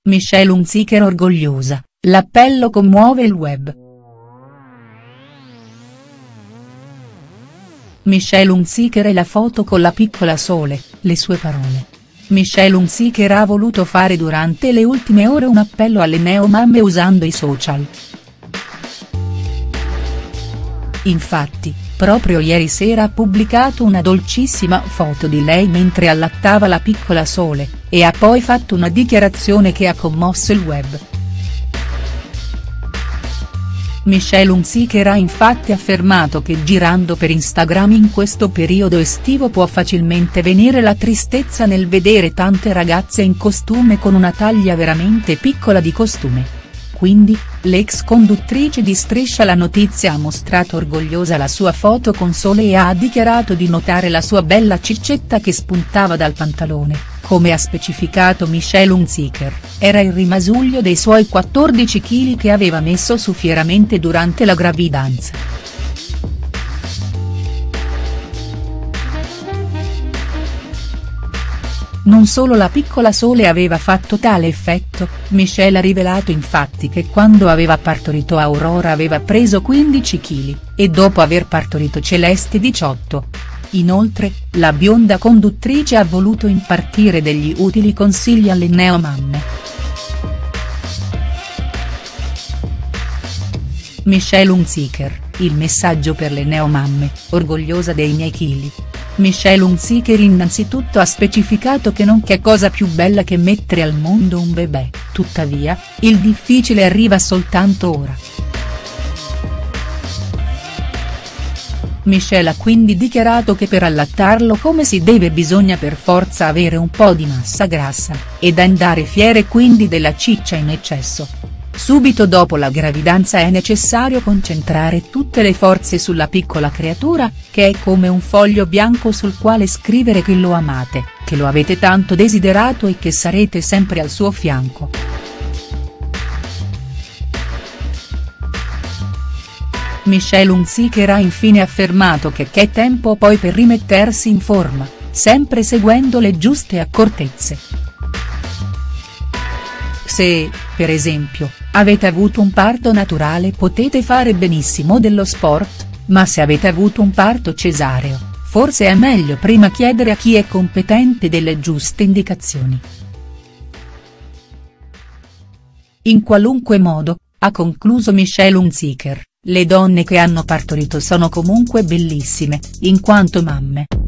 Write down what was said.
Michelle Hunziker orgogliosa, l'appello commuove il web. Michelle Hunziker e la foto con la piccola Sole, le sue parole. Michelle Hunziker ha voluto fare durante le ultime ore un appello alle neomamme usando i social. Infatti, proprio ieri sera ha pubblicato una dolcissima foto di lei mentre allattava la piccola Sole, e ha poi fatto una dichiarazione che ha commosso il web. Michelle Hunziker ha infatti affermato che girando per Instagram in questo periodo estivo può facilmente venire la tristezza nel vedere tante ragazze in costume con una taglia veramente piccola di costume. Quindi, l'ex conduttrice di Striscia la Notizia ha mostrato orgogliosa la sua foto con Sole e ha dichiarato di notare la sua bella ciccetta che spuntava dal pantalone, come ha specificato Michelle Hunziker, era il rimasuglio dei suoi 14 kg che aveva messo su fieramente durante la gravidanza. Non solo la piccola Sole aveva fatto tale effetto, Michelle ha rivelato infatti che quando aveva partorito Aurora aveva preso 15 kg, e dopo aver partorito Celeste 18. Inoltre, la bionda conduttrice ha voluto impartire degli utili consigli alle neomamme. Michelle Hunziker, il messaggio per le neomamme, orgogliosa dei miei chili. Michelle Hunziker innanzitutto ha specificato che non c'è cosa più bella che mettere al mondo un bebè, tuttavia, il difficile arriva soltanto ora. Michelle ha quindi dichiarato che per allattarlo come si deve bisogna per forza avere un po' di massa grassa, ed andare fiere quindi della ciccia in eccesso. Subito dopo la gravidanza è necessario concentrare tutte le forze sulla piccola creatura, che è come un foglio bianco sul quale scrivere che lo amate, che lo avete tanto desiderato e che sarete sempre al suo fianco. Michelle Hunziker ha infine affermato che c'è tempo poi per rimettersi in forma, sempre seguendo le giuste accortezze. Se, per esempio, avete avuto un parto naturale potete fare benissimo dello sport, ma se avete avuto un parto cesareo, forse è meglio prima chiedere a chi è competente delle giuste indicazioni. In qualunque modo, ha concluso Michelle Hunziker, le donne che hanno partorito sono comunque bellissime, in quanto mamme.